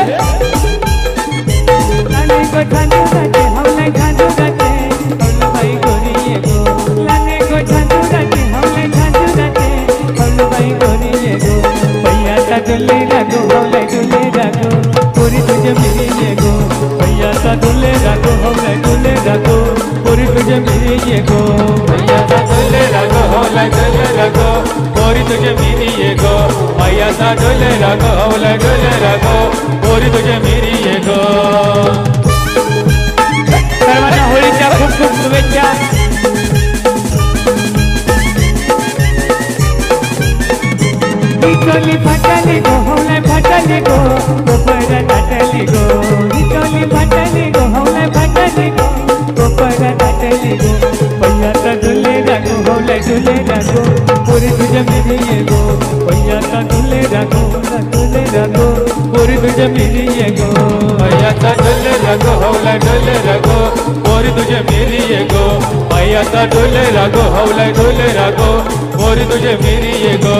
लाने को झांझू गाते हम नहीं झांझू गाते बबलू भाई गोरी ये गो लाने को झांझू गाते हम नहीं झांझू गाते बबलू भाई गोरी ये गो भैया सा दुल्ले रागो हम नहीं दुल्ले रागो गोरी तुझे मेरी ये गो भैया सा दुल्ले रागो हम नहीं दुल्ले रागो गोरी तुझे मेरी ये गो भैया सा दुल्ले रागो हम नहीं दुल्ले रागो गोरी तुझे मेरी ये गो भैया सा दुल्ले रागो हम नहीं दुल्ले रागो गोरी तुझे मेरी ये गो। सर्वांना होळीच्या खूप खूप शुभेच्छा। हिचोली फाटली गो हवले फाटली गो गोपर दाटली गो हिचोली फाटली गो हवले फाटली गो गोपर दाटली गो पैयाचा डुले रागो हवले डुले रागो पोरी तुझ्या मेरी ये गो पैयाचा डुले रागो डुले रागो पोरी तुझ्या मेरी ये गो पैयाचा डुले रागो हवले डुले रागो पोरी तुझ्या मेरी ये गो पैयाचा डुले रागो हवले डुले रागो पोरी तुझ्या मेरी ये गो।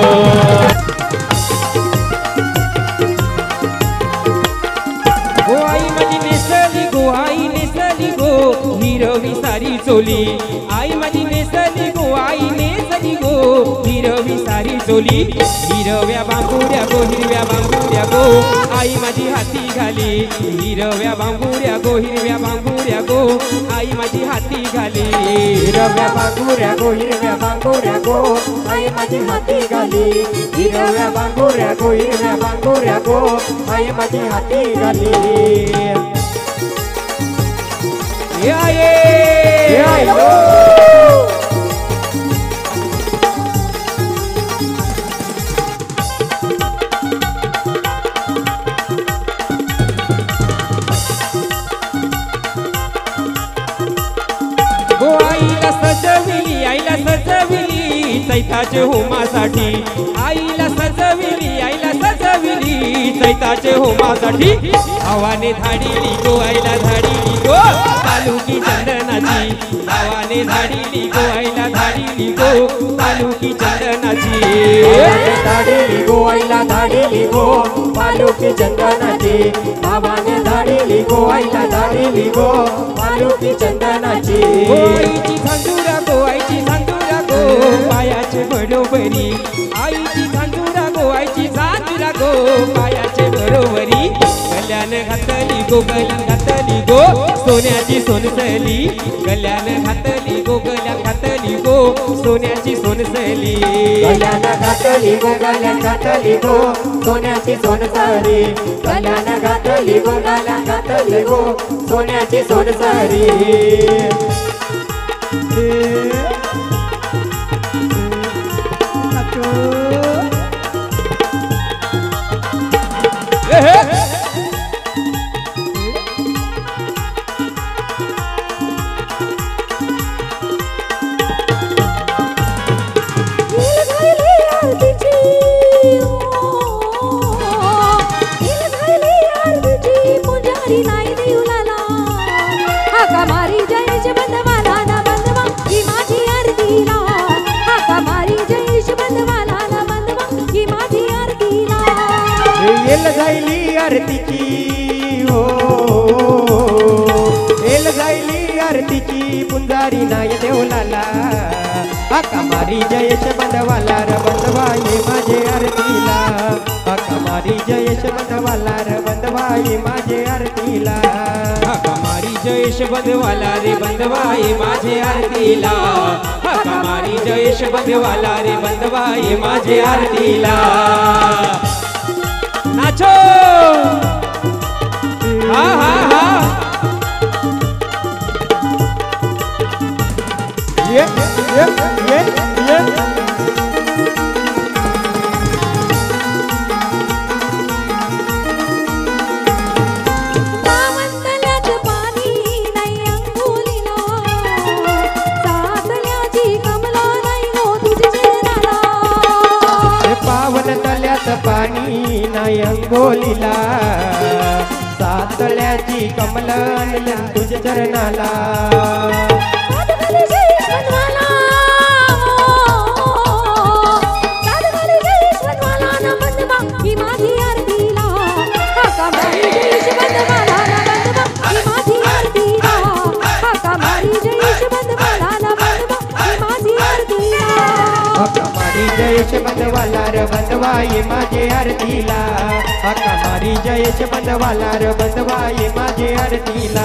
आई नेसली गो हिरवी सारी चोली आई माझी नेसली गो आई नेसली गो हिरवी सारी चोली हिरव्या बांगुड्या गो हिरव्या बांगुड्या गो आई माझी हाती घाली हिरव्या बांगुड्या गो हिरव्या बांगुड्या गो आई माझी हाती घाली हिरव्या बांगुड्या गो हिरव्या बांगुड्या गो आई माझी हाती घाली हिरव्या बांगुड्या गो हिरव्या बांगुड्या गो आई माझी हाती घाली। आईला सजविली चैताचे होमासाठी आईला सजविली चैताचे होमासाठी आवाने धाडीली गो आईला धाडीली गो तालुकी चंदनाची आवाने धाडीली गो आईला धाडीली गो तालुकी चंदनाची धाडीली गो आईला धाडीली गो तालुकी चंदनाची आवाने धाडीली गो आईला धाडीली गो तालुकी चंदनाची आईची झांजुरा गो आईची झांजुरा गो पायाचे बरोबरी आईची झांजुरा गो आईची झांजुरा गो पायाचे बरोबरी गल्यान घातली गो गल्यान घातली गो सोन्याची सोनसली गल्यान घातली गो गल्यान घातली गो सोन्याची सोनसली गल्यान घातली गो गल्यान घातली गो सोन्याची सोनसली गल्यान घातली गो गल्यान घातली गो सोन्याची सोनसली। जायली आरतीची हो एल जायली आरतीची पुंजारी नाय देवलाला आका मारी जयेश बंधवाला र बंधवाई माझे आरतीला आका मारी जयेश बंधवाला र बंधवाई माझे आरतीला आका मारी जयेश बंधवाला रे बंधवाई माझे आरतीला आका मारी जयेश बंधवाला रे बंधवाई माझे आरतीला नाचो हा हा हा ये पावनतल्याचं पाणी नाही अंघोळीला सातल्याची कमला नाही हो तुझे चरणाला पावनतल्याचं पाणी नाही अंघोळीला सातल्याची कमलन तुझ्या चरणाला ही माझी आरतीला बंधवाला र बंधवा ये माझे आरतीला अक्का मारी जयेश बंधवाला र बंधवा ये माझे आरतीला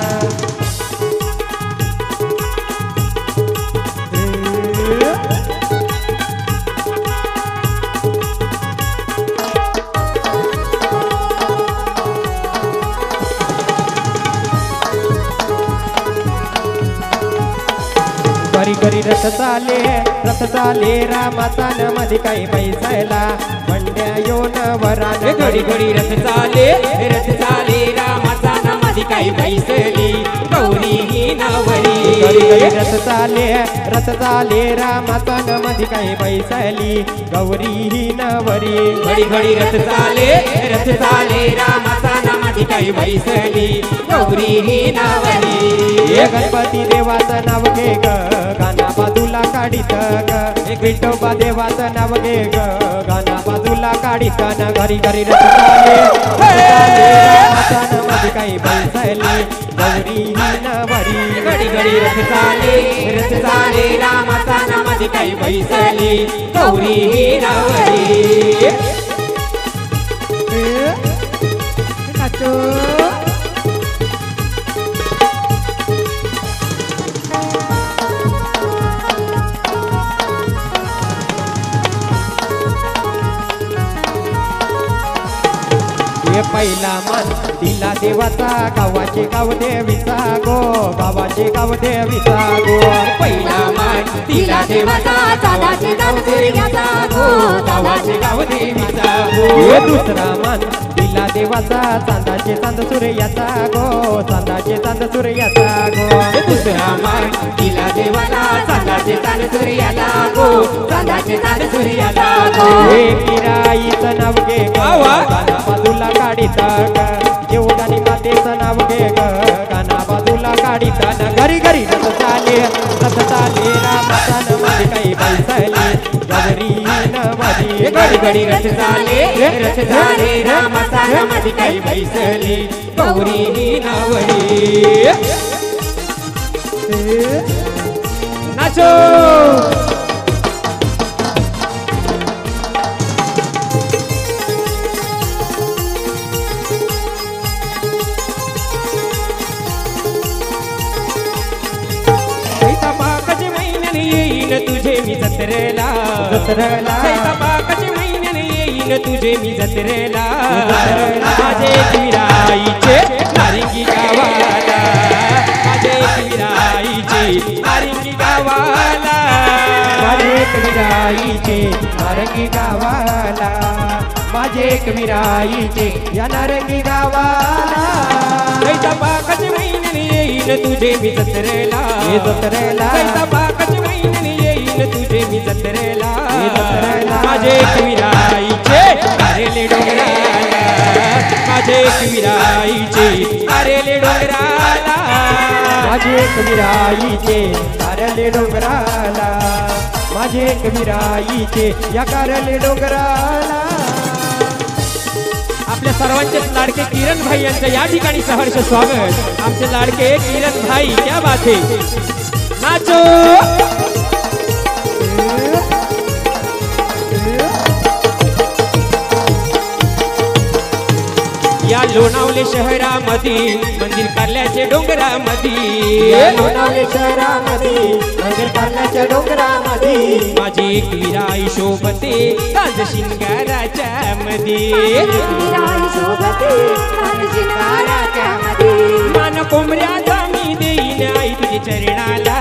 घरी घरी रथ चाले रामाचा न मध्ये काही पैसायला बंड्या येऊन वरान घडी घडी रथ चाले रामाचा न मध्ये काही बैसली गौरी ही नवरी घरी घरी रथ चाले रामाचा न मध्ये काही पैसायली गौरी ही नवरी घडी घडी रथ चाले रामाचा न मध्ये काही बैसली गौरी ही नवरी हे गणपती देवाचं नाव घे ग गाना बाजूला काढीत ग विठोबा देवाचं नाव घे ग गाना बाजूला काढीत न घरी घरी रथ चाले रामाचा न मध्ये काही बैसली गौरी ही नवरी घडी घडी रथ चाले रामाचा न मध्ये काही बैसली गौरी ही नवरी हे पहिला मान दिला देवाचा गावाचे गाव देवीचा गो बाबाचे गाव देवीचा गो पहिला मान दिला देवाचा चालाचे गाव सूर्याचा गो गावाचे गाव देवीचा गो हे दुसरा मान दिला देवाचा चांदाचे चांद सूर्याचा गो चांदाचे चांद सूर्याचा गो दुसरा मान दिला देवाला चांदाचे चांद सूर्याला गो चांदाचे चांद सूर्याला गो हे किराईचं नाव घे ग गाना बाजूला काढीता जेवढानी मातेचं नाव घे ग गाना बाजूला काढीता न घरी घरी रथ चाले रामाचा न मध्ये काही बैसली गौरी नवरी घडी घडी रथ चाले रामाचा न मध्ये काही बैसली गौरी ही नवरी नाचो तुझे मी जत्रेला पाकाचे महिन्याने येईन तुझे मी जत्रेला माझे विराईचे नारिंगी गावाला माझे विराईचे नारिंगी गावाला माझे विराईचे नारंगी गावाला माझे विराईचे या नारंगी गावाला पाकाचे महिन्याने येईन तुझे मी जत्रेला पाकाचे महिन्याने येईन तुझे मी जत्रेला माझे विराईचे अरेले डोंगराला माझे विराईचे अरेले डोंगराला माझे विराईचे कारले डोंगराला माझे विराईचे या कारले डोंगराला आपल्या सर्वांचेच लाडके किरण भाई यांचं या ठिकाणी सहर्ष स्वागत आमचे लाडके किरण भाई क्या बात है नाचो या लोणावले शहरामध्ये मंदिर कारल्याचे डोंगरामध्ये लोणावले शहरामध्ये मंदिर कारल्याच्या डोंगरामध्ये माझी एक विराई शोभते साज शिंगाराच्या मध्ये मान कोंबऱ्याचा मी देईन आई तुझे चरणाला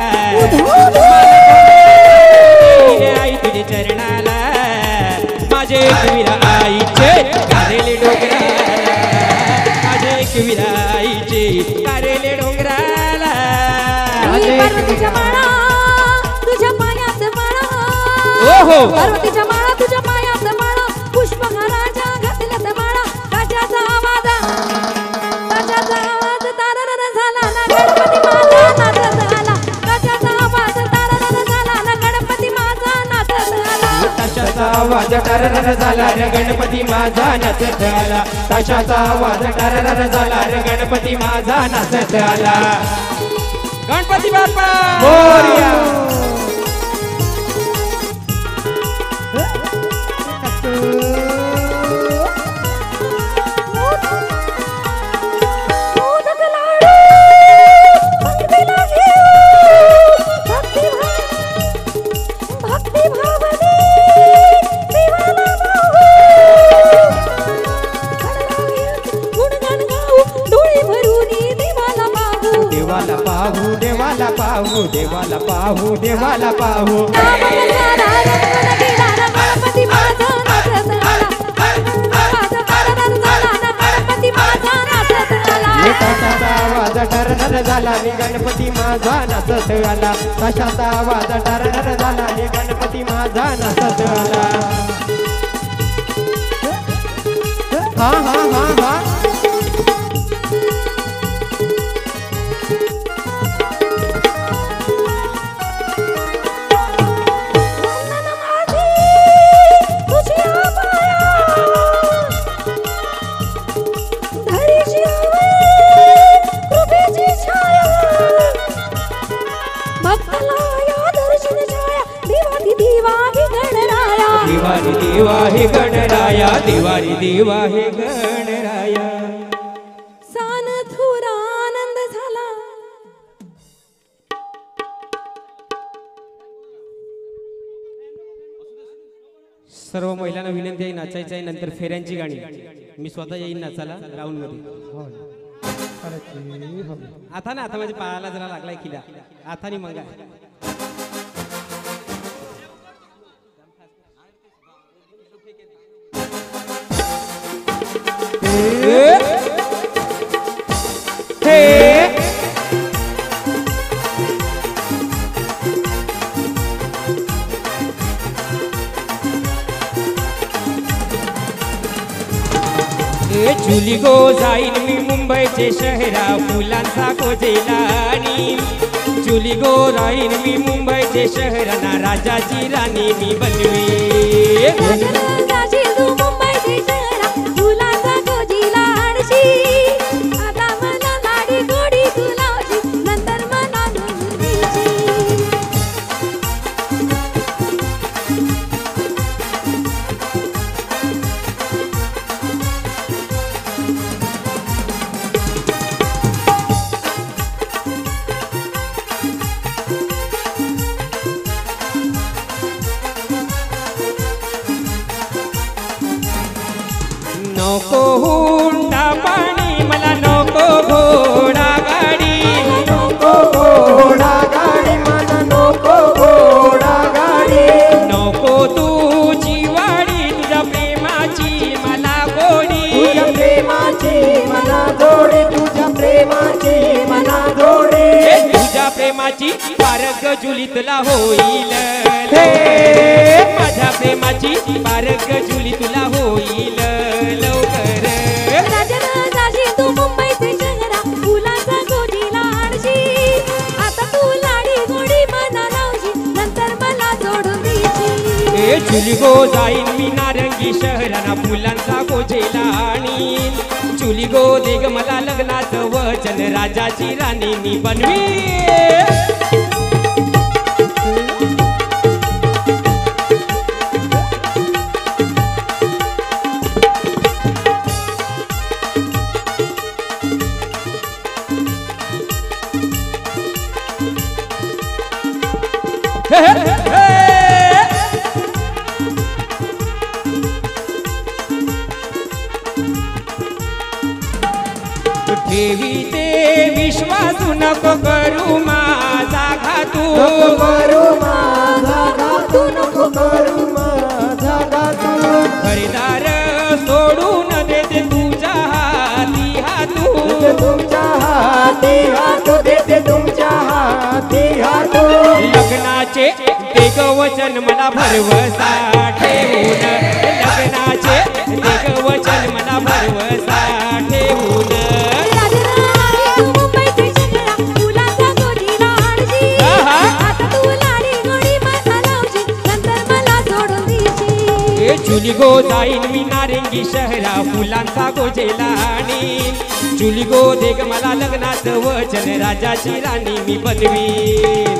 आई तुझे चरणाला माझे विराईचे कारेले डोंगराला माझे विराईचे कारेले डोंगराला पार्वतीच्या माळा तुझ्या पायात माळा ओहो पार्वतीच्या माळा तुझ्या पायात माळा पुष्पहाराच्या घातल्यात माळा काच्याचा आवाज तारर झाला ना गणपती माझा नाच झाला काच्याचा आवाज तारर झाला ना गणपती माझा नाच झाला ताशाचा आवाज टररर झाला रे गणपती माझा नाचत आला ताशाचा आवाज टररर झाला रे गणपती माझा नाचत आला गणपती बाप्पा मोरया पाहू देवाला पाहू नाम झाला रंगून गेला ना गणपती माझा नाचत आला. माझा कारभार झाला ना गणपती माझा नाचत आला. ताशाचा आवाज टरनर झाला आणि गणपती माझा नाचत आला. ताशाचा आवाज टरनर झाला आणि गणपती माझा नाचत आला. हा हा हा हा वंदन माझी तुझ्या पाया धरीची हवे कृपेची छाया भक्ताला या दर्शन छाया दिवाती दिवा ही गणराया. दिवारी देवा हे गणराया दिवारी देवा हे गणराया. सान थोरा आनंद झाला. सर्व महिलांना विनंती आहे नाचायचं आहे. नंतर फेऱ्यांची गाणी मी स्वतः येईन नाचायला राऊंड मध्ये. आता ना आता माझ्या पायाला जरा लागलाय खिला आतानी मंगा. चुली गो जाईन मी मुंबईचे शहरा फुलांचा गोजेला आणि चुली गो राहीन मी मुंबईचे शहराना राजाची राणी मी बनवी. राजाची तू मुंबईची शहरा फुलांचा गोजीला आणशी. आता मला लाडी गोडी तू लावशी नंतर मला दुसरीची. नको हुंडा पाणी मला नको घोडा गाडी. नको घोडा गाडी मला नको घोडा गाडी. नको तुझी वाडी तुझ्या प्रेमाची मला गोडी. तुझ्या प्रेमाची मला जोडी तुझ्या प्रेमाची मला जोडी. तुझ्या प्रेमाची पारग जुलीतला होईल. माझ्या प्रेमाची पारग जुली तुला होईल लवकर. राजाची तू मुंबईची शहरा फुलांचा गोजीला आणशी. आता तू लाडी गोडी मला लावशी नंतर मला जोडून देशी. चुली गो जाईन मी नारंगी शहराना फुलांचा गोजेला आणि चुली गो देग मला लग्नाचं वचन राजाची राणी मी बनवी. ठेवी ते विश्वासू नको करू माझा घातू. नको करू माझा घातू नको करू माझा घातू. खरेदार सोडून देते तुझ्या हाती हातू. तुमच्या हाती हातू देते तुमच्या हाती हातू. लग्नाचे देग वचन मला भरवसा ठेवून. लग्नाचे देग वचन मला भरवसा ठेवून. राजाची तू मुंबईची शहरा फुलांचा गोजीला आणशी. आता तू लाडी गोडी मला लावशी नंतर मला जोडून देशी. चुली गो जाईन मी नारंगी शहरा फुलांचा गोजेला आणि चुली गो देग मला लग्नाचं वचन राजाची राणी मी Banwi.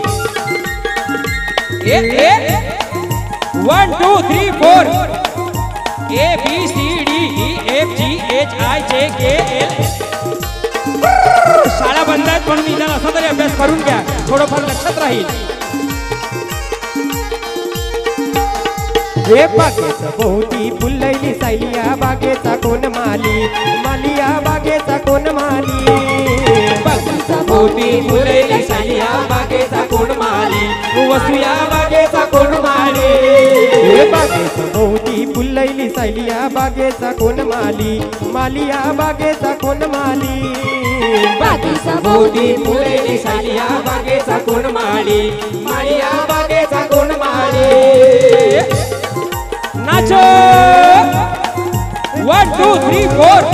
1 2 3 4 A B C D E F G H I J K L. शाळा बंद आहेत पण मी जर असा तरी अभ्यास करून घ्या थोडंफार लक्षात राहील. हे बागेचा भोवती फुललेली सायलिया बागेचा कोण माली. मालिया बागेचा कोण माली. बागेचा भोवती फुललेली सायलिया बागेचा कोण माली. वसुया बागेचा कोण माली बागेचा भोवती फुललेली सायलिया बागेचा कोण माली मालिया बागेचा कोण माली बागेचा भोवती फुलेली सायलिया बागेचा कोण माली मालिया बागेचा कोण माली नाचो 1 2 3 4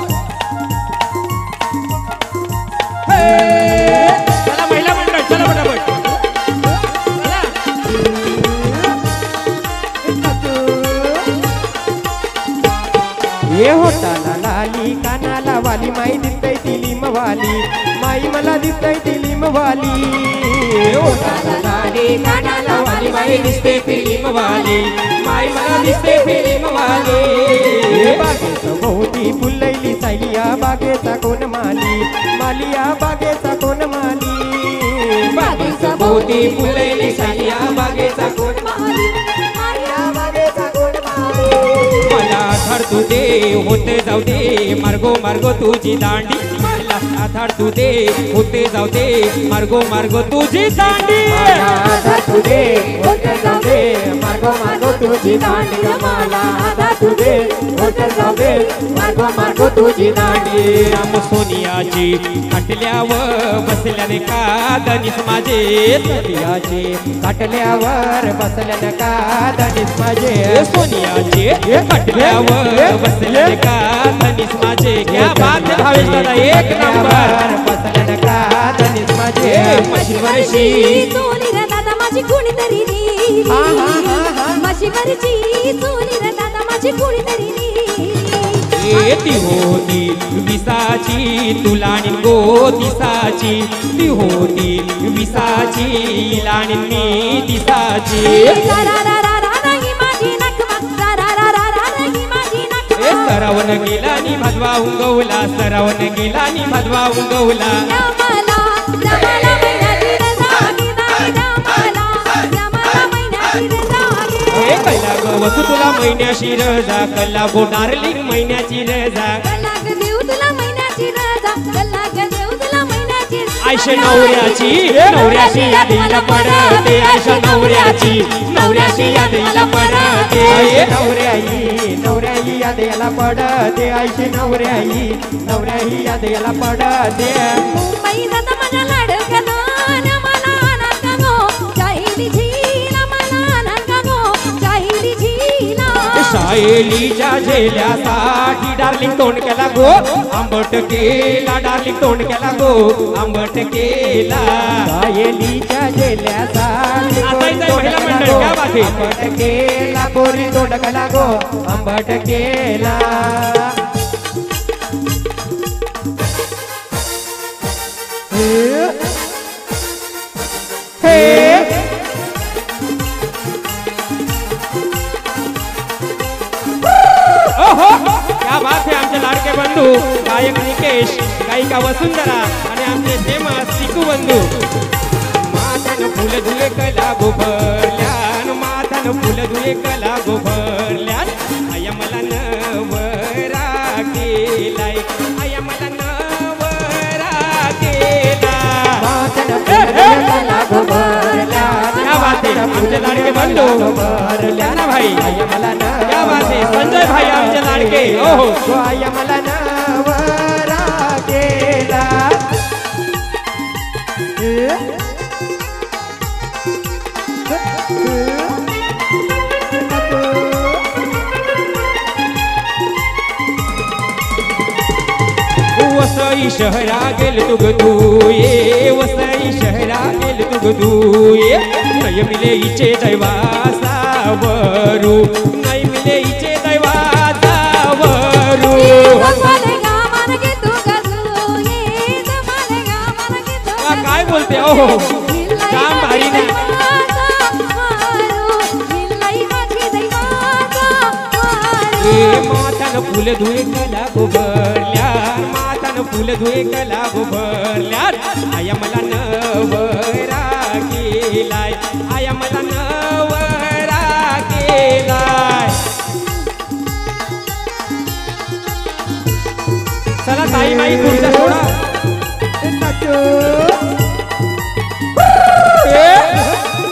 चला महिला मंडळ चला पटापट ये होटाला लाली कानाला वाली माई दिसतय ती लिमवाली माई मला दिसतय ती लिमवाली होटाला लाली कानाला वाली माई दिसते फिल्म वाली माई मला दिसते फिल्म वाली बागेचा भोवती फुललेली सायलिया बागेचा कोण माली मालिया बागेचा कोण माली बागेचा भोवती फुलेली सायलिया बागेचा कोण मालिया बागेचा कोण माली मला आधार तू दे होते जाऊ दे मार्गो मार्गो तुझी दांडी मला आधार तू दे होते जाऊ दे मार्गो मार्गो तुझी दांडी आधा तुझे होते जाऊ दे मार्गो मार्गो तुझी दांडी मला आधा तुझे होते जाऊ दे मार्गो मार्गो तुझी दांडी राम सोनियाची हटल्यावर बसल्याने का दनिस माझे सोनियाची काटल्यावर बसल्यानं का दनिस माझे सोनियाची हटल्यावर बसल्याने का दनिस माझे क्या बात है भावेश दादा एक नंबर बसल्यानं का दनिस माझे मशीनवरशी चोली रे दादा माझी कुणीतरी नेली हा, हा, हा, हा. म्हशीवरची चोली रे दादा माझी कुणीतरी नेली ती होती विसाची तुलाणी गो दिसाची ती होती विसाची लाणी मी दिसाची रा रा रा रा रा ही माझी नखमा रा रा रा रा रा ही माझी नखमा सरावन गेला नि भदवा उंगवला सरावन गेला नि भदवा उंगवला रामाला महिन्याची रजा गिदाई रामाला महिन्याची रजा हे कल्ला गो वसू तुला महिन्याची रजा कल्ला गो डार्लिंग महिन्याची रजा कल्लाग देऊ तुला महिन्याची रजा कल्लाग देऊ तुला महिन्याची आयशा नवऱ्याची यादीला पडते आयशा नवऱ्याची यादीला पडते नवऱ्याही यादेला पडते आयशी नवऱ्याही यादेला पडते मुंबई जाता माझ्या लाडक्यानं मला आनंद का गो चाहिली झीला मला आनंद का गो चाहिली झीला शायलीच्या झेल्यासाठी डार्लिंग तोंड केला गो आंबट केला डार्लिंग तोंड केला गो आंबट केला सायलीच्या जेल्यासाठी आता इथं महिला मंडळ, क्या बात आहे? आंबट केला गोरी तोंड केला गो आंबट केला ओहो क्या बात है आमचे लाडके बंधू गायक निकेश गायिका वसुंधरा आणि आमचे फेमस सिकू बंधू माथान फुल धुले कला गोभरल्यान माथान फुल धुले कला गोभरल्यान आया मला नवरा केलाय आया मला नवरा केला क्या बात है आमचे लाडके बंधू ना भाई क्या बात है संजय भाई आमचे लाडके ओहो आया मला नवरा केला वसई शहरा गेल तुग तू ये वसई शहरा गेल तुग तू ये नाही मिले इचे दैवासावरू नाही मिले इचे दैवासावरू काय बोलते ओहो जाम भारी ना माथान फुल धुळे कला गोभरल्या माथान फुल धुळे कला गोभरल्या आया मला नवरा केलाय आया मला नवरा केलाय चला ताई माई खुर्च्या सोडा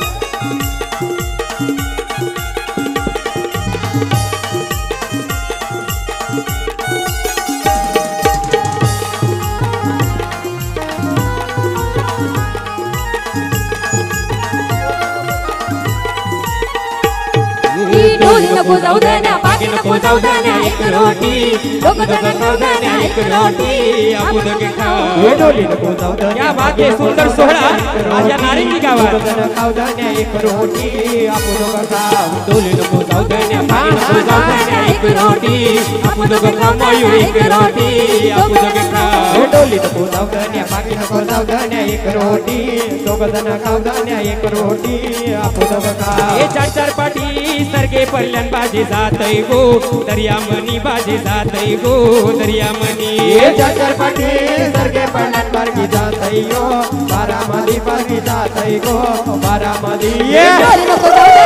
नको जाऊ धन्या बाकी नको जाऊ धन्या एक रोटी दोघ जण खाऊ धन्या एक रोटी आपण दोघे खाऊ हे डोली नको जाऊ धन्या या बात आहे सुंदर सोहळा आज या नारिंगी गावात दोघं खाऊ धन्या एक रोटी आपण दोघं खाऊ डोली नको जाऊ धन्या बाकी नको जाऊ धन्या एक रोटी आपण दोघ खाऊ मयूर एक रोटी आपण दोघे खाऊ हे डोली नको जाऊ धन्या बाकी नको जाऊ धन्या एक रोटी दोघं जण खाऊ धन्या एक रोटी आपण दोघं खाऊ हे चार चार पाटी सरगे पडल्यान बाजी जातय गो दर्यामनी बाजी जातय गो दर्यामनी ये चार पाटी सरगे पडल्यान बारगी जातय गो बारामती बारगी जातय गो बारामती ये डोली नको जाऊ